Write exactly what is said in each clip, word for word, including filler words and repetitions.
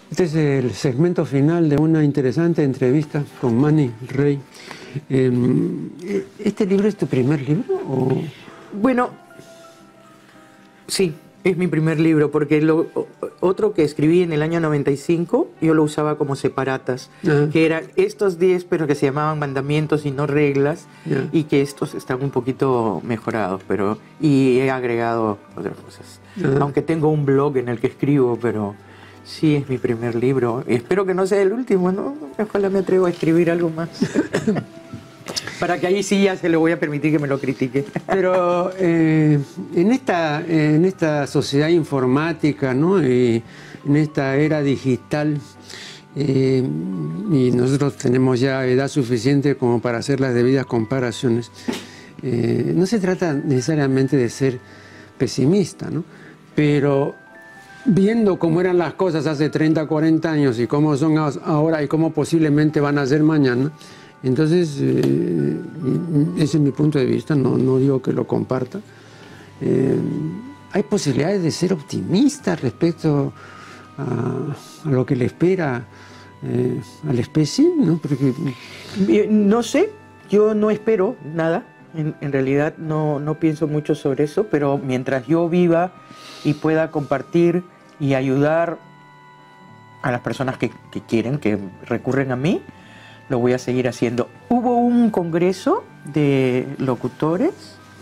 Este es el segmento final de una interesante entrevista con Manny Rey. Eh, ¿Este libro es tu primer libro? ¿O? Bueno, sí, es mi primer libro, porque lo, otro que escribí en el año noventa y cinco, yo lo usaba como separatas, Ah. que eran estos diez, pero que se llamaban mandamientos y no reglas, Yeah. y que estos están un poquito mejorados, pero y he agregado otras cosas. Ah. Aunque tengo un blog en el que escribo, pero sí es mi primer libro. Espero que no sea el último, ¿no? Ojalá me atrevo a escribir algo más. Para que ahí sí ya se le voy a permitir que me lo critique. Pero eh, en, esta, en esta sociedad informática, ¿no? Y en esta era digital, eh, y nosotros tenemos ya edad suficiente como para hacer las debidas comparaciones, eh, no se trata necesariamente de ser pesimista, ¿no? Pero viendo cómo eran las cosas hace treinta, cuarenta años y cómo son ahora y cómo posiblemente van a ser mañana, entonces, eh, ese es mi punto de vista, no, no digo que lo comparta. Eh, hay posibilidades de ser optimistas respecto a, a lo que le espera eh, a la especie, ¿no? Porque... No sé, yo no espero nada, en, en realidad no, no pienso mucho sobre eso, pero mientras yo viva y pueda compartir y ayudar a las personas que, que quieren, que recurren a mí, lo voy a seguir haciendo. Hubo un congreso de locutores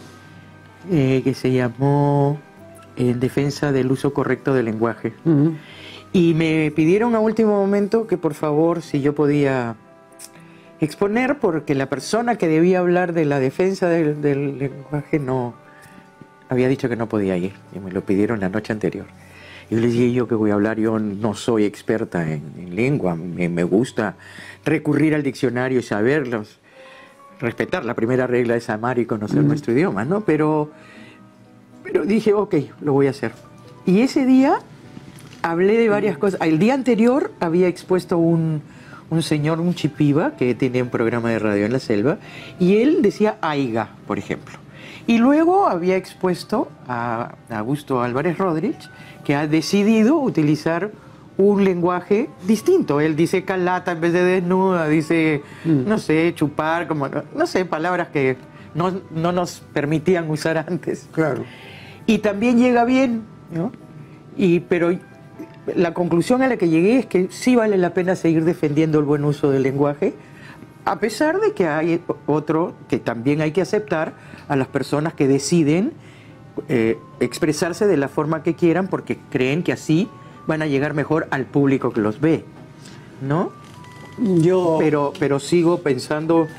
eh, que se llamó En defensa del uso correcto del lenguaje. Uh-huh. Y me pidieron a último momento que por favor, si yo podía exponer, porque la persona que debía hablar de la defensa del, del lenguaje no había dicho que no podía ir. Y me lo pidieron la noche anterior. Y yo les dije, ¿yo qué voy a hablar? Yo no soy experta en, en lengua, me, me gusta recurrir al diccionario y saberlos, respetar la primera regla es amar y conocer mm. nuestro idioma, ¿no? Pero, pero dije, ok, lo voy a hacer. Y ese día hablé de varias cosas. El día anterior había expuesto un, un señor, un chipiba, que tiene un programa de radio en la selva, y él decía aiga, por ejemplo. Y luego había expuesto a Augusto Álvarez Rodríguez, que ha decidido utilizar un lenguaje distinto. Él dice calata en vez de desnuda, dice, mm. no sé, chupar, como, no sé, palabras que no, no nos permitían usar antes. Claro. Y también llega bien, ¿no? Y, pero la conclusión a la que llegué es que sí vale la pena seguir defendiendo el buen uso del lenguaje, a pesar de que hay otro que también hay que aceptar a las personas que deciden eh, expresarse de la forma que quieran porque creen que así van a llegar mejor al público que los ve, ¿no? Yo... Pero, pero sigo pensando,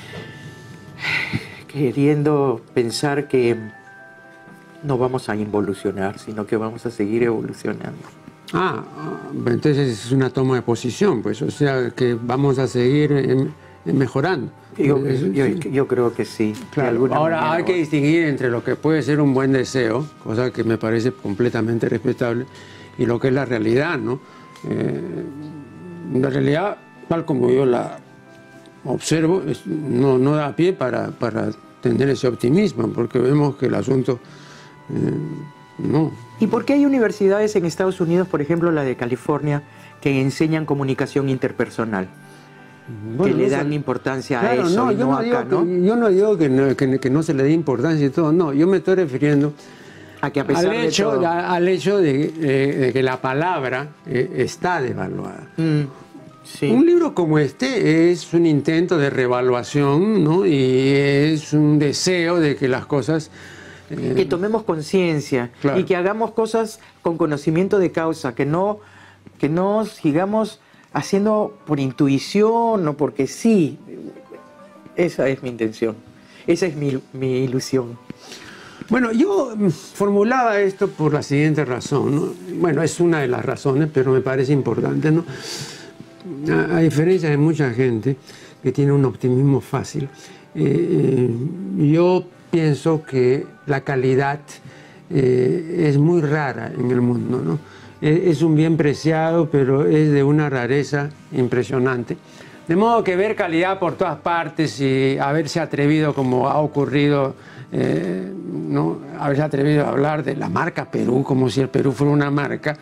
queriendo pensar que no vamos a involucionar, sino que vamos a seguir evolucionando. Ah, entonces es una toma de posición, pues, o sea, que vamos a seguir en, en mejorando. Yo, yo, yo creo que sí. Claro. Ahora hay que distinguir entre lo que puede ser un buen deseo, cosa que me parece completamente respetable, y lo que es la realidad, ¿no? Eh, la realidad, tal como yo la observo, es, no, no da pie para, para tener ese optimismo, porque vemos que el asunto eh, no. ¿Y por qué hay universidades en Estados Unidos, por ejemplo la de California, que enseñan comunicación interpersonal? Bueno, que le dan importancia claro, a eso, no, y yo no no acá, digo ¿no? Que, yo no digo que no, que, que no se le dé importancia y todo, no, yo me estoy refiriendo a que a pesar al, hecho, de todo... a, al hecho de, eh, de que la palabra eh, está devaluada. Mm, sí. Un libro como este es un intento de revaluación, ¿no? Y es un deseo de que las cosas... Eh, que tomemos conciencia, claro, y que hagamos cosas con conocimiento de causa, que no, que no sigamos haciendo por intuición o porque sí. Esa es mi intención, esa es mi, mi ilusión. Bueno, yo formulaba esto por la siguiente razón, ¿no? Bueno, es una de las razones, pero me parece importante, ¿no? A, a diferencia de mucha gente que tiene un optimismo fácil, eh, yo pienso que la calidad eh, es muy rara en el mundo, ¿no? Es un bien preciado, pero es de una rareza impresionante. De modo que ver calidad por todas partes y haberse atrevido, como ha ocurrido, eh, ¿no? haberse atrevido a hablar de la marca Perú, como si el Perú fuera una marca,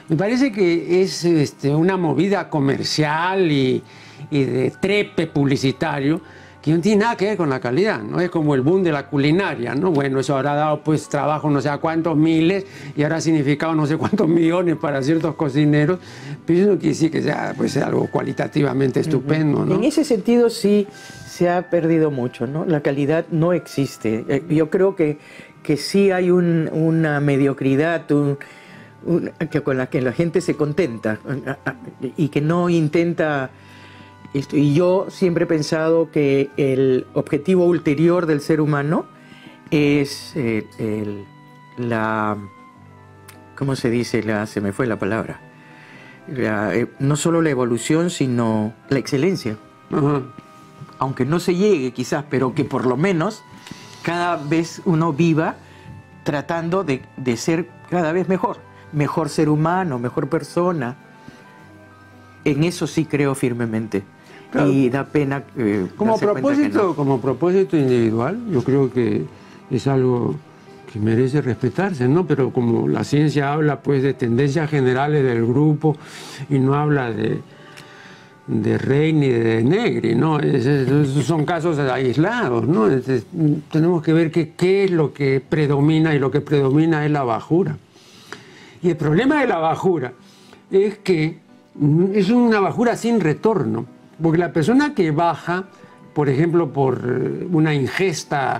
Me parece que es este, una movida comercial y, y de trepe publicitario que no tiene nada que ver con la calidad, ¿no? Es como el boom de la culinaria, ¿no? Bueno, eso habrá dado pues trabajo no sé a cuántos miles y habrá significado no sé cuántos millones para ciertos cocineros, pero eso no quiere decir que sea pues algo cualitativamente estupendo, ¿no? En ese sentido sí se ha perdido mucho, ¿no? La calidad no existe. Eh, Yo creo que, que sí hay un- una mediocridad un- un- que con la que la gente se contenta y que no intenta... esto. Y yo siempre he pensado que el objetivo ulterior del ser humano es eh, el- la... ¿Cómo se dice? La, se me fue la palabra. La, eh, no solo la evolución, sino la excelencia. Ajá. Aunque no se llegue quizás, pero que por lo menos cada vez uno viva tratando de, de ser cada vez mejor. Mejor ser humano, mejor persona. En eso sí creo firmemente. Claro. Y da pena eh, Como darse cuenta que propósito, no. como propósito individual, yo creo que es algo que merece respetarse, ¿no? Pero como la ciencia habla pues de tendencias generales del grupo y no habla de, de Rey ni de Negri, ¿no? Es- es- esos son casos aislados, ¿no? Es- es- tenemos que ver que, qué es lo que predomina, y lo que predomina es la bajura. Y el problema de la bajura es que mm, es una bajura sin retorno, porque la persona que baja, por ejemplo, por eh, una ingesta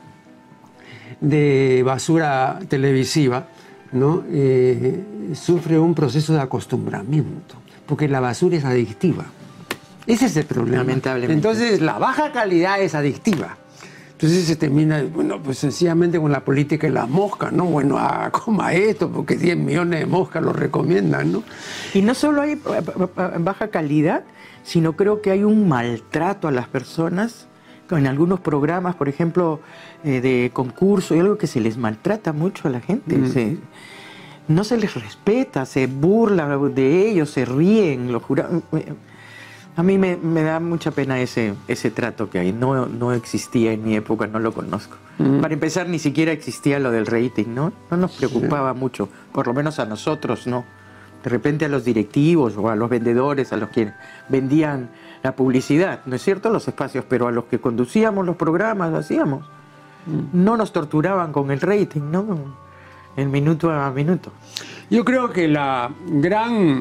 de basura televisiva, ¿no? Eh, sufre un proceso de acostumbramiento, porque la basura es adictiva. Ese es el problema. Lamentablemente. Entonces, la baja calidad es adictiva. Entonces se termina, bueno, pues sencillamente con la política de las moscas, ¿no? Bueno, ah, coma esto, porque diez millones de moscas lo recomiendan, ¿no? Y no solo hay eh, eh, baja calidad, sino creo que hay un maltrato a las personas. En algunos programas, por ejemplo, eh, de concurso, y algo que se les maltrata mucho a la gente. Mm. Se- no se les respeta, se burla de ellos, se ríen. Los jurados. A mí me, me da mucha pena ese, ese trato que hay. No, no existía en mi época, no lo conozco. Mm. Para empezar, ni siquiera existía lo del rating, ¿no? No nos preocupaba mucho, por lo menos a nosotros, ¿no? De repente a los directivos o a los vendedores, a los que vendían la publicidad, ¿no es cierto? Los espacios, pero a los que conducíamos los programas, lo hacíamos. No nos torturaban con el rating, ¿no? El minuto a minuto. Yo creo que la gran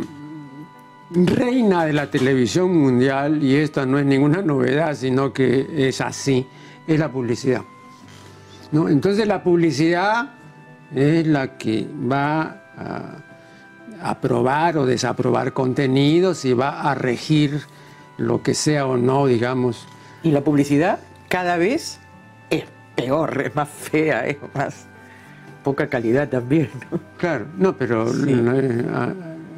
reina de la televisión mundial, y esta no es ninguna novedad, sino que es así, es la publicidad, ¿no? Entonces la publicidad es la que va a aprobar o desaprobar contenidos y va a regir lo que sea o no, digamos. Y la publicidad cada vez es peor, es más fea, es más poca calidad también, ¿no? Claro, no, pero Sí. no, eh, ah,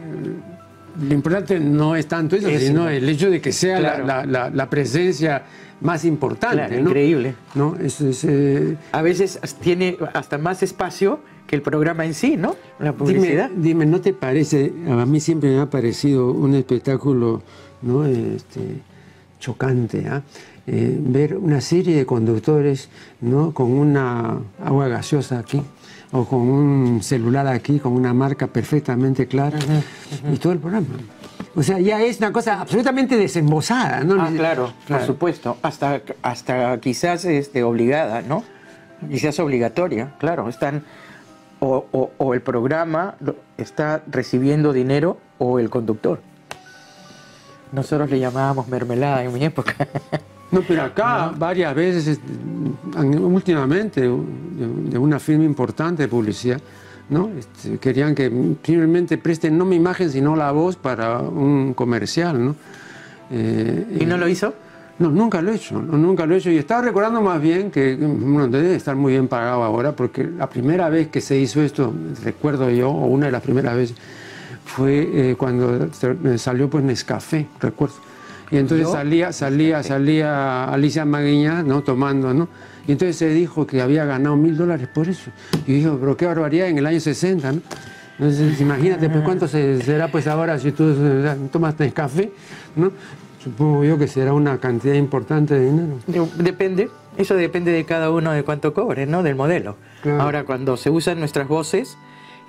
lo importante no es tanto eso, Es sino igual. el hecho de que sea la- Claro. la, la- la presencia más importante, Claro, ¿no? increíble. ¿No? Es, es, eh, A veces tiene hasta más espacio que el programa en sí, ¿no? La dime, publicidad. dime, ¿no te parece? A mí siempre me ha parecido un espectáculo, ¿no? Este, chocante, ¿ah? Eh, ver una serie de conductores, ¿no? Con una agua gaseosa aquí, o con un celular aquí, con una marca perfectamente clara, y todo el programa. O sea, ya es una cosa absolutamente desembosada, ¿no? Ah, claro, Claro. por supuesto. Hasta, hasta quizás este, obligada, ¿no? Quizás obligatoria, claro. Están o, o- o el programa lo- está recibiendo dinero o el conductor. Nosotros le llamábamos mermelada en mi época. No, pero acá varias veces, es- han- últimamente, de, de una firma importante de publicidad, ¿no? Este, querían que simplemente presten no mi imagen, sino la voz para un comercial, ¿no? Eh, ¿Y no lo hizo? No, nunca lo he hecho, no, nunca lo he hecho. Y estaba recordando más bien que, bueno, debe estar muy bien pagado ahora, porque la primera vez que se hizo esto, recuerdo yo, o una de las primeras veces, fue eh, cuando se- salió pues Nescafé, recuerdo. Y entonces ¿Yo? salía, salía, salía Alicia Maguiña, ¿no? Tomando, ¿no? Y entonces se dijo que había ganado mil dólares por eso. Y dijo, pero qué barbaridad en el año sesenta, ¿no? Entonces, imagínate, pues, cuánto se- será pues ahora si tú eh, tomas Nescafé, ¿no? Supongo yo que será una cantidad importante de dinero. De- Depende, eso depende de cada uno de cuánto cobre, ¿no? Del modelo. Claro. Ahora, cuando se usan nuestras voces,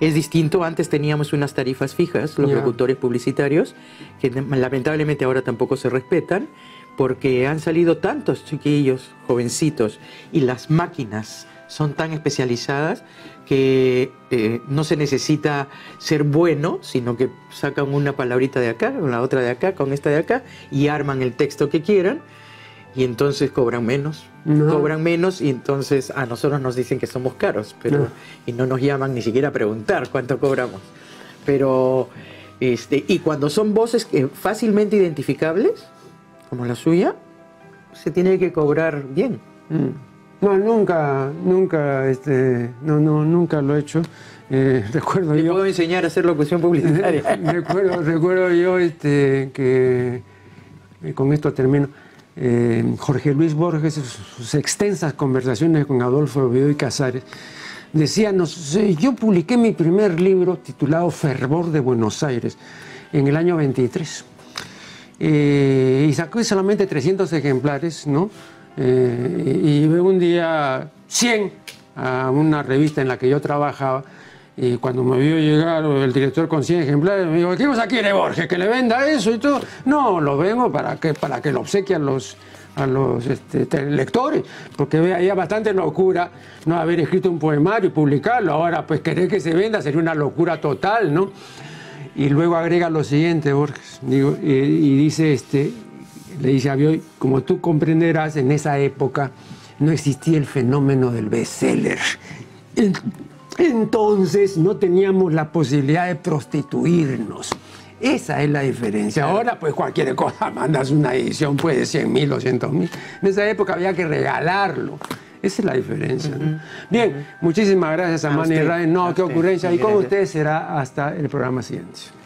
Es distinto, antes teníamos unas tarifas fijas, los Ya. locutores publicitarios, que lamentablemente ahora tampoco se respetan, porque han salido tantos chiquillos, jovencitos, y las máquinas son tan especializadas que eh, no se necesita ser bueno, sino que sacan una palabrita de acá, con la otra de acá, con esta de acá, y arman el texto que quieran, y entonces cobran menos. No. Cobran menos y entonces a nosotros nos dicen que somos caros, pero No. y no nos llaman ni siquiera a preguntar cuánto cobramos. Pero, este, y cuando son voces eh, fácilmente identificables, como la suya, se tiene que cobrar bien. Mm. No, nunca, nunca, este, no, no, nunca lo he hecho. Eh, recuerdo Te yo. puedo enseñar a hacer locución publicitaria. recuerdo, recuerdo yo este, que, eh, con esto termino, eh, Jorge Luis Borges, sus, sus extensas conversaciones con Adolfo Oviedo y Casares, decía, no sé, yo publiqué mi primer libro titulado Fervor de Buenos Aires en el año veintitrés. Eh, y sacó solamente trescientos ejemplares, ¿no? Eh, y y un día cien a una revista en la que yo trabajaba, y cuando me vio llegar el director con cien ejemplares, me dijo, ¿qué cosa quiere Borges? ¿Que le venda eso y todo? No, lo vengo para que, para que lo obsequie a los, a los este, lectores, porque había bastante locura no haber escrito un poemario y publicarlo. Ahora, pues querer que se venda sería una locura total, ¿no? Y luego agrega lo siguiente, Borges, digo, y, y dice, este, le dice a Bioy, como tú comprenderás, en esa época no existía el fenómeno del bestseller. En, entonces no teníamos la posibilidad de prostituirnos. Esa es la diferencia. Ahora, pues cualquier cosa, mandas una edición, pues de cien mil, doscientos mil. En esa época había que regalarlo. Esa es la diferencia, ¿no? Uh-huh. Bien, muchísimas gracias a, a Manny Ray. No, a qué usted. Ocurrencia. Y con ustedes será hasta el programa siguiente.